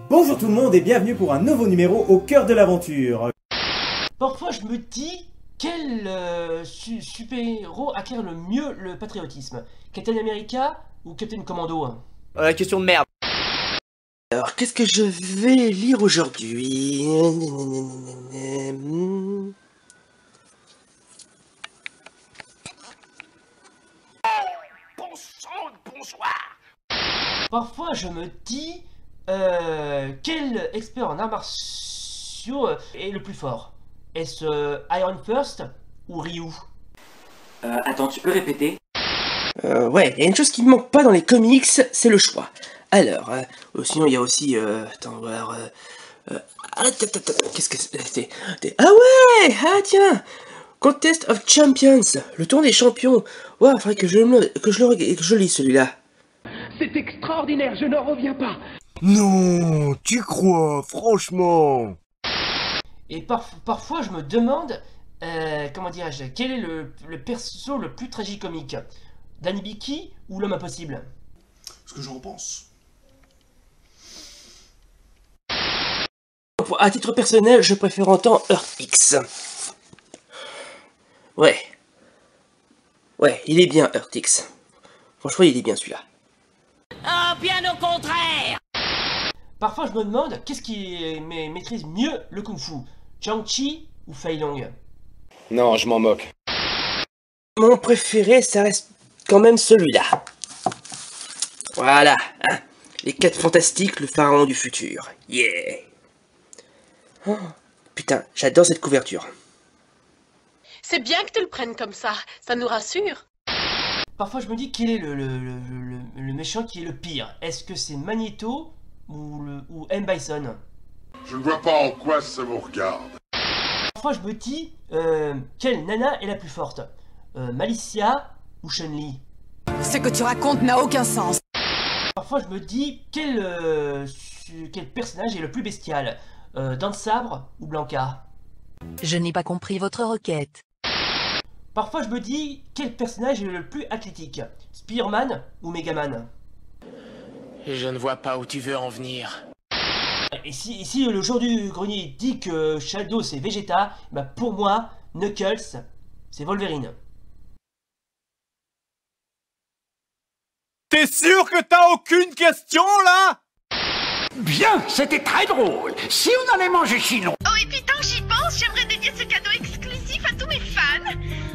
Bonjour tout le monde et bienvenue pour un nouveau numéro au cœur de l'aventure. Parfois je me dis, quel super-héros acquiert le mieux le patriotisme? Captain America ou Captain Commando? Question de merde. Alors, qu'est-ce que je vais lire aujourd'hui? Bonsoir. Parfois je me dis, quel expert en arts martiaux est le plus fort? Est-ce Iron First ou Ryu? Attends, tu peux répéter? Ouais, il y a une chose qui ne manque pas dans les comics, c'est le choix. Alors, sinon il y a aussi, attends, voir, qu'est-ce que c'est? Ah ouais! Ah tiens! Contest of Champions, le tour des champions. Ouais, faudrait que je lis celui-là. C'est extraordinaire, je n'en reviens pas. Non, tu crois, franchement. Et parfois je me demande, comment dirais-je, quel est le perso le plus tragicomique? Danny Bicky ou l'homme impossible? Ce que j'en pense. À titre personnel, je préfère entendre Earth X. Ouais, il est bien Earth X. Franchement, il est bien celui-là. Ah, bien au contraire. Parfois je me demande, qu'est-ce qui maîtrise mieux le kung-fu? Chang-Chi ou Fei Long? Non, je m'en moque. Mon préféré, ça reste quand même celui-là. Voilà, hein. Les 4 fantastiques, le pharaon du futur. Yeah. Oh, putain, j'adore cette couverture. C'est bien que tu le prennes comme ça nous rassure. Parfois je me dis, quel est le méchant qui est le pire? Est-ce que c'est Magneto ou M. Bison? Je ne vois pas en quoi ça vous regarde. Parfois je me dis, quelle nana est la plus forte? Malicia ou Chun-Li? Ce que tu racontes n'a aucun sens. Parfois je me dis, quel personnage est le plus bestial? Dents de sabre ou Blanca? Je n'ai pas compris votre requête. Parfois je me dis, quel personnage est le plus athlétique? Spider-Man ou Megaman? Je ne vois pas où tu veux en venir. Et si le jour du grenier dit que Shadow c'est Vegeta, bah pour moi, Knuckles c'est Wolverine. T'es sûr que t'as aucune question là? Bien, c'était très drôle. Si on allait manger chinois. Oh, et puis tant que j'y pense, j'aimerais dédier ce cadeau exclusif à tous mes fans.